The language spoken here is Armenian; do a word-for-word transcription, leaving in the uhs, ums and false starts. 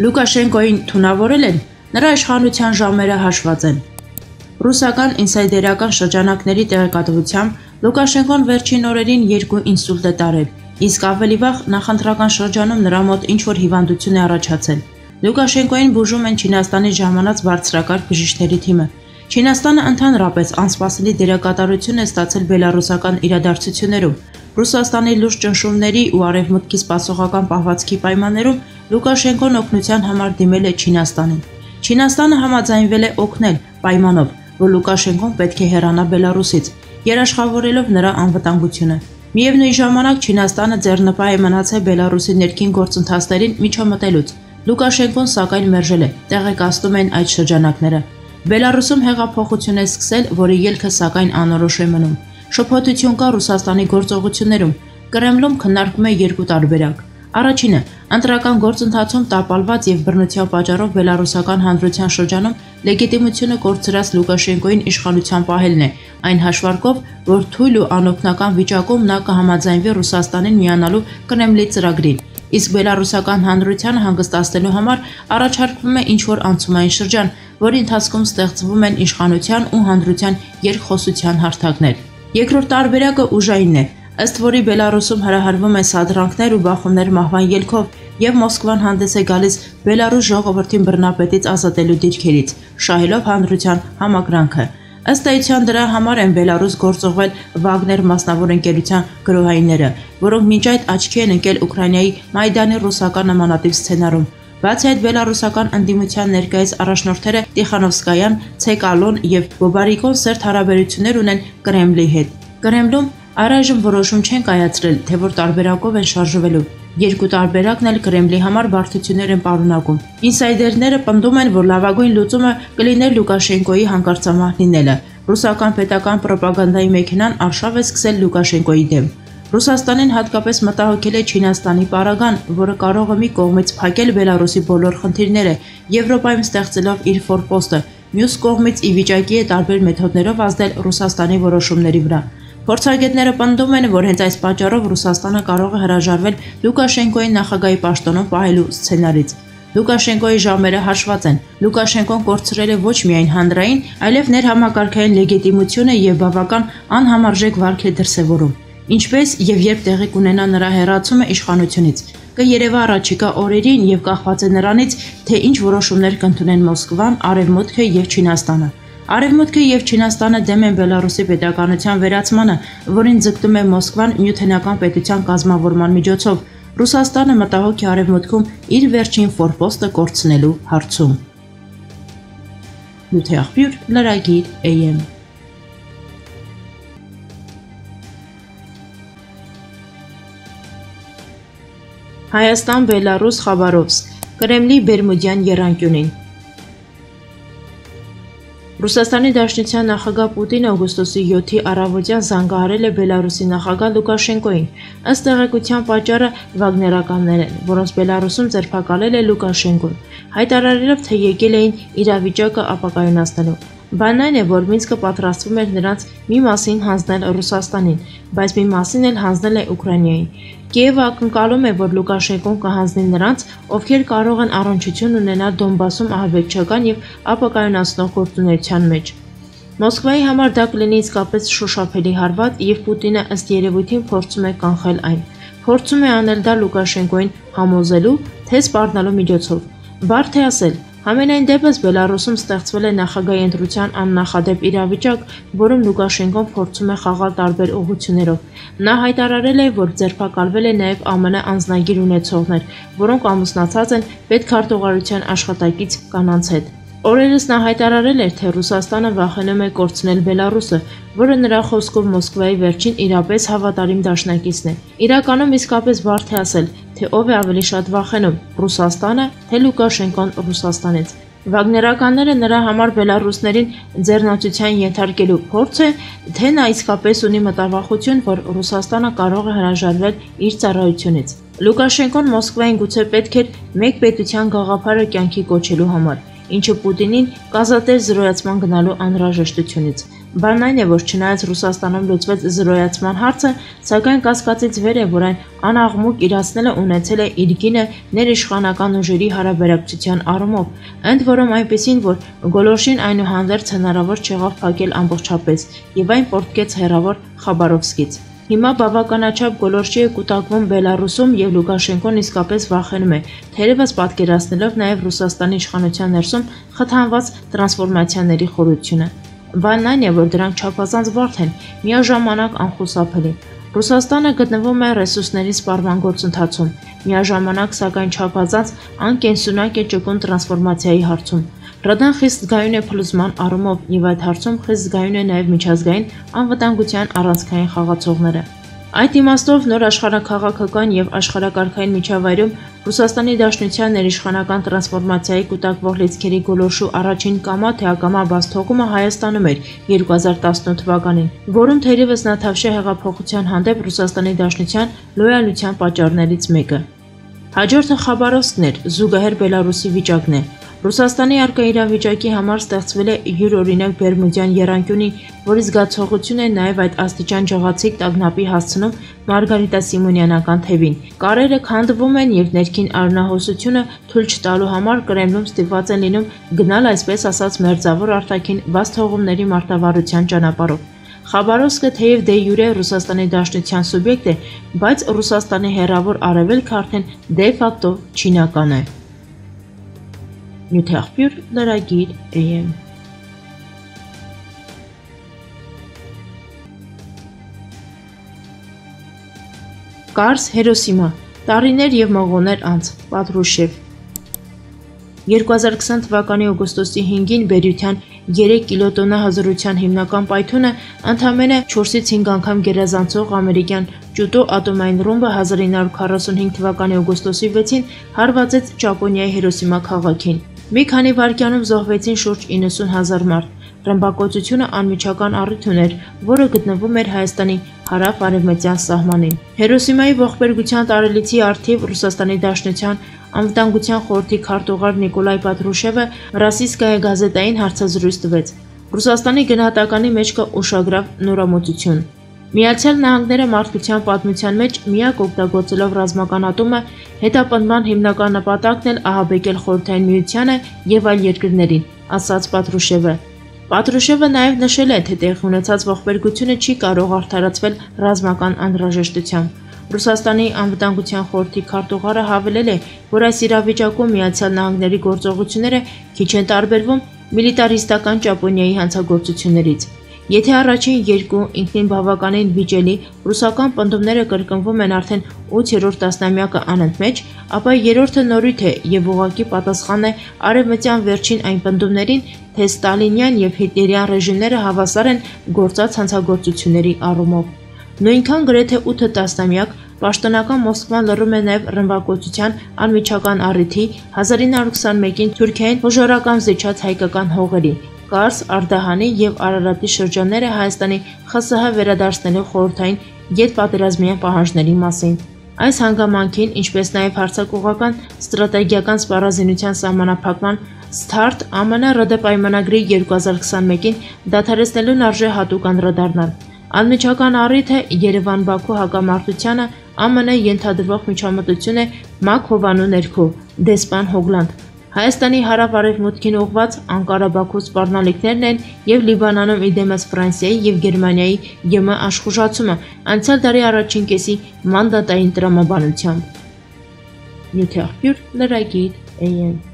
Լուկաշենկոյին թունավորել են, նրա իշխանության ժամերը հաշվված են։ Ռուսական ինսայդերական շրջանակների տեղեկատվությամբ Լուկաշենկոն վերջին օրերին երկու ինսուլտ է տարել, իսկ ավելի վաղ նախընտրական շրջանում նրա մոտ ինչ-որ հիվանդություն է առաջացել։ Լուկաշենկոյին բուժում են Չինաստանի ժամանած բարձրակարգ բժիշկների թիմը։ Չինաստանը ընդհանրապես անսպասելի դերակատարություն է ստացել բելառուսական իրադարձություններում։ Ռուսաստանի լուրջ ճնշումների ու արևմուտքի սպասողական պահվածքի պայմաններում Լուկաշենկոն օգնության համար դիմել է Չինաստանին։ Չինաստանը համաձայնվել է օգնել պայմանով, որ Լուկաշենկոն պետք է հեռանա Բելառուսից, երաշխավորելով նրա անվտանգությունը։ Միևնույն ժամանակ Չինաստանը ձեռնպահ է մնացել Բելառուսի ներքին գործընթացներին միջամտելուց։ Լուկաշենկոն սակայն մերժել է, տեղեկացնում են այդ շրջանակները։ Բելառուսում հեղափոխություն է սկսել, որի ելքը սակայն անորոշ է մնում։ Շփոթություն կա Ռուսաստանի գործողություններում։ Կրեմլում քննարկվում է երկու տարբերակ։ Առաջինը, ընտրական գործընթացում տապալված եւ բռնության պատճառով բելառուսական հանրության շրջանում լեգիտիմությունը կորցրած Լուկաշենկոյին իշխանության պահելն է, այն հաշվարկով, որ թույլ ու անօգնական վիճակում նա կհամաձայնվի Ռուսաստանին միանալու Կրեմլի ծրագրին, իսկ բելառուսական հանրությանը հանգստացնելու համար առաջարկվում է ինչ-որ անցումային շրջան, որի ընթացքում ստեղծվում են իշխանության ու հանրության երկխոսության հարթակներ։ Երկրորդ տարբերակը ուժայինն է, ըստ որի Բելառուսում հրահրվում են սադրանքներ ու բախումներ մահվան ելքով, եւ Մոսկվան հանդես է գալիս Բելառուս ժողովրդին բռնապետից ազատելու դիրքերից, շահելով հանրության համակրանքը։ Ըստ էության դրա համար են Բելառուս գործողվել Վագներ մասնավոր ընկերության գրոհայինները, որոնք մինչ այդ աչքի են ընկել Ուկրաինայի Մայդանի ռուսական նմանատիպ սցենարում։ Բացի այդ բելառուսական ընդդիմության ներկայիս առաջնորդները Տիխանովսկայան, Ցեկալոն եւ Բոբարիկոն սերտ հարաբերություններ ունեն Կրեմլի հետ։ Կրեմլում առայժմ որոշում չեն կայացրել, թե որ տարբերակով են շարժվելու։ Երկու տարբերակն էլ Կրեմլի համար բարդություններ են պարունակում։ Ինսայդերները պնդում են, որ լավագույն լուծումը կլիներ Լուկաշենկոյի հանկարծամահ լինելը։ Ռուսական պետական ռոպագանդայի մեքենան արշավ է սկսել Լուկաշենկոյի դեմ։ Ռուսաստանին հատկապես մտահոգել է Չինաստանի պարագան, որը կարող է մի կողմից փակել Բելառուսի բոլոր խնդիրները, Եվրոպայում ստեղծելով իր ֆորպոստը, մյուս կողմից ի վիճակի է տարբեր մեթոդներով ազդել Ռուսաստանի որոշումների վրա։ Փորձագետները պնդում են, որ հենց այս պատճառով Ռուսաստանը կարող է հրաժարվել Լուկաշենկոյի նախագահի պաշտոնում պահելու սցենարից։ Լուկաշենկոյի ժամերը հաշված են։ Լուկաշենկոն կորցրել է ոչ միայն հանրային, այլև ներհամակարգային լեգիտիմությունը եւ բավական անհամարժեք վարք է դրսեւորում։ Ինչպես եւ երբ տեղի կունենա նրա հեռացումը իշխանությունից, կերևա առաջիկա օրերին եւ կախված է նրանից, թե ինչ որոշումներ կընդունեն Մոսկվան, Արևմուտքը եւ Չինաստանը։ Արևմուտքը եւ Չինաստանը դեմ են Բելառուսի պետականության վերացմանը, որին ձգտում է Մոսկվան նյութենական պետության կազմավորման միջոցով։ Ռուսաստանը մտահոգ է Արևմուտքում իր վերջին ֆորպոստը կորցնելու հարցում։ Նյութեաղբյուր լրագիր A M Հայաստան, Բելառուս, Խաբարովսկ, Կրեմլի Բերմուդյան եռանկյունին։ Ռուսաստանի Դաշնության նախագահ Պուտինը օգոստոսի յոթի առավոտյան զանգահարել է Բելառուսի նախագահ Լուկաշենկոյին։ Ըստ տեղեկության պատճառը վագներականներ են, որոնց Բելառուսում ձերբակալել է Լուկաշենկոն, հայտարարելով, թե եկել էին իրավիճակը ապակայունացնելու։ Բանն այն է, որ Մինսկը պատրաստվում էր նրանց մի մասին հանձնել Ռուսաստանին, բայց մի մասին էլ հանձնել է Ուկրաինային։ Կիևը ակնկալում է, որ Լուկաշենկոն կհանձնի նրանց, ովքեր կարող են առնչություն ունենալ Դոնբասում ահաբեկչական եւ ապակայունացնող գործունեության մեջ։ Մոսկվայի համար դա կլինի իսկապես շոշափելի հարված եւ Պուտինը ըստ երևույթին փորձում է կանխել այն։ Փորձում է անել դա Լուկաշենկոյին համոզելու, թե սպառնալու միջոցով։ Բարդ է ասել, Համենայն դեպս Բելառուսում ստեղծվել է նախագահի ընտրության աննախադեպ իրավիճակ, որում Լուկաշենկոն փորձում է խաղալ տարբեր ուղղություններով։ Նա հայտարարել է, որ ձերբակալվել է նաև Α M անձնագիր ունեցողներ, որոնք ամուսնացած են պետքարտուղարության աշխատակից կանանց հետ։ Օրերս նա հայտարարել էր, թե Ռուսաստանը վախենում է կորցնել Բելառուսը, որը նրա խոսքով Մոսկվայի վերջին իրապես հավատարիմ դաշնակիցն է։ Իրականում իսկապես բարդ է ասել, թե ով է ավելի շատ վախենում՝ Ռուսաստանը, թե Լուկաշենկոն Ռուսաստանից։ Վագներականները նրա համար բելառուսներին ձեռնացության ենթարկելու փորձ է, թե նա իսկապես ունի մտավախություն, որ Ռուսաստանը կարող է հրաժարվել իր ծառայությունից։ Լուկաշենկոն Մոսկվային գուցե պետք էր մեկ պետության գաղափարը կյանքի կոչելու համար, ինչը Պուտինին կազատեր զրոյացման գնալու անհրաժեշտությունից։ Բանն այն է, որ չնայած Ռուսաստանում լուծվեց զրոյացման հարցը, սակայն կասկածից վեր է, որ այն անաղմուկ իրացնելը ունեցել է իր գինը ներիշխանական ուժերի հարաբերակցության առումով, ընդ որում այնպիսին, որ գոլորշին այնուհանդերձ հնարավոր չեղավ փակել ամբողջապես, եւ այն պոռթկեց հեռավոր Խաբարովսկից։ Հիմա բավականաչափ գոլորշի է կուտակվում Բելարուսում եւ Լուկաշենկոն իսկապես վախենում է, թերևս պատկերացնելով նաեւ Ռուսաստանի իշխանության ներսում խթանված տրանսֆորմացիաների խորությունը։ Բանն այն է, որ դրանք չափազանց բարդ են, միաժամանակ անխուսափելի։ Ռուսաստանը գտնվում է ռեսուրսների սպառման գործընթացում, միաժամանակ սակայն չափազանց անկենսունակ է ճկուն տրանսֆորմացիայի հարցում։ ՌԴ-ն խիստ զգայուն է փլուզման առումով եւ այդ հարցում խիստ զգայուն է նաեւ միջազգային անվտանգության առանցքային խաղացողները։ Այդ իմաստով նոր աշխարհաքաղաքական եւ աշխարհակարգային միջավայրում Ռուսաստանի Դաշնության ներիշխանական տրանսֆորմացիայի կուտակվող լիցքերի գոլորշու առաջին կամա թե ակամա բացթողումը Հայաստանում էր երկու հազար տասնութ թվականին, որում թերևս նա թավշյա հեղափոխության հանդեպ Ռուսաստանի Դաշնության լոյալության պատճառներից մեկը։ Հաջորդը Խաբարովսկն էր, զուգահեռ Բելարուսի վիճակն է։ Ռուսաստանի առկա իրավիճակի համար ստեղծվել է յուրօրինակ Բերմուդյան եռանկյունի, որի զգացողություն է նաև այդ աստիճան ջղացիկ տագնապի հասցնում Մարգարիտա Սիմոնյանական թևին։ Կարերը քանդվում են եւ ներքին արյունահոսությունը թույլ չտալու համար Կրեմլում ստիպված են լինում գնալ այսպես ասած մերձավոր արտաքին բացթողումների մարտավարության ճանապարհով։ Խաբարովսկը թեև դե յուրե Ռուսաստանի Դաշնության սուբյեկտ է, բայց Ռուսաստանի հեռավոր արևելքը արդեն դե ֆակտո չինական է։ Նյութեղբյուր լրագիր Է Էմ Կարս Հերոսիմա, տարիներ եւ մղոներ անց, Պատրուշև։ երկու հազար քսան թվականի օգոստոսի հինգին Բերյության երեք կիլոտոննա հզորության հիմնական պայթյունը ընդամենը չորսից հինգ անգամ գերազանցող ամերիկյան ճուտո ատոմային ռումբը հազար ինը հարյուր քառասունհինգ թվականի օգոստոսի վեցին հարվածեց Ճապոնիայի Հիրոսիմա քաղաքին։ Մի քանի վայրկյանում զոհվեցին շուրջ իննսուն հազար մարդ։ Ռմբակոծությունը անմիջական առիթ ուներ, որը գտնվում էր Հայաստանի հարավ-արևմտյան սահմանին։ Հիրոսիմայի ողբերգության տարելիցի առթիվ Ռուսաստանի Դաշնության անվտանգության խորհրդի քարտուղար Նիկոլայ Պատրուշևը Ռասիստկայա գազետային հարցազրույց տվեց։ Ռուսաստանի գնահատականի մեջ կա ուշագրավ նորամուծություն։ Միացյալ Նահանգները մարդկության պատմության մեջ միակ օգտագործելով ռազմական ատոմը հետապնդման հիմնական նպատակն էլ ահաբեկել Խորհրդային Միությանը եւ այլ երկրներին, ասաց Պատրուշևը։ Պատրուշևը նաև նշել է, թե տեղի ունեցած ողբերգությունը չի կարող արդարացվել ռազմական անհրաժեշտությամբ։ Ռուսաստանի անվտանգության խորհրդի քարտուղարը հավելել է, որ այս իրավիճակում Միացյալ Նահանգների գործողությունները քիչ են տարբերվում միլիտարիստական Ճապոնիայի հանցագործություններից։ Եթե առաջին երկու ինքնին բավականին վիճելի ռուսական պնդումները կրկնվում են արդեն ութերորդ տասնամյակը անընդմեջ, ապա երրորդը նորույթ է եւ ուղղակի պատասխան է արևմտյան վերջին այն պնդումներին, թե ստալինյան եւ հիտլերյան ռեժիմները հավասար են գործած հանցագործությունների առումով։ Նույնքան գրեթե ութ տասնամյակ պաշտոնական Մոսկվան լռում է նաև ռմբակոծության անմիջական առիթի հազար ինը հարյուր քսանմեկին Թուրքիային հոժարական զիջած հայկական հողերի, Կարս, Արդահանի եւ Արարատի շրջանները Հայաստանի Խ Ս Հ վերադարձնելու խորհրդային ետպատերազմյան պահանջների մասին։ Այս հանգամանքին, ինչպես նաև հարձակողական ստրատեգիական սպառազինության սահմանափակման Սթարտ Ա Մ Ն Ռ Դե պայմանագրի երկու հազար քսանմեկին դադարեցնելուն արժե հատուկ անդրադառնալ։ Անմիջական առիթը Երևան-Բաքու հակամարտությանը Ա Մ Ն ենթադրվող միջամտություն է Մակ Հովանու ներքո, դեսպան Հոգլանդ։ Հայաստանի հարավ-արևմուտքին ուղղված Անկարա-Բաքու սպառնալիքներն են եւ Լիբանանում իդեմս Ֆրանսիայի եւ Գերմանիայի Ե Մ աշխուժացումը անցյալ դարի առաջին կեսի մանդատային տրամաբանությամբ։ Նյութեղբյուր լրագիր Է Էմ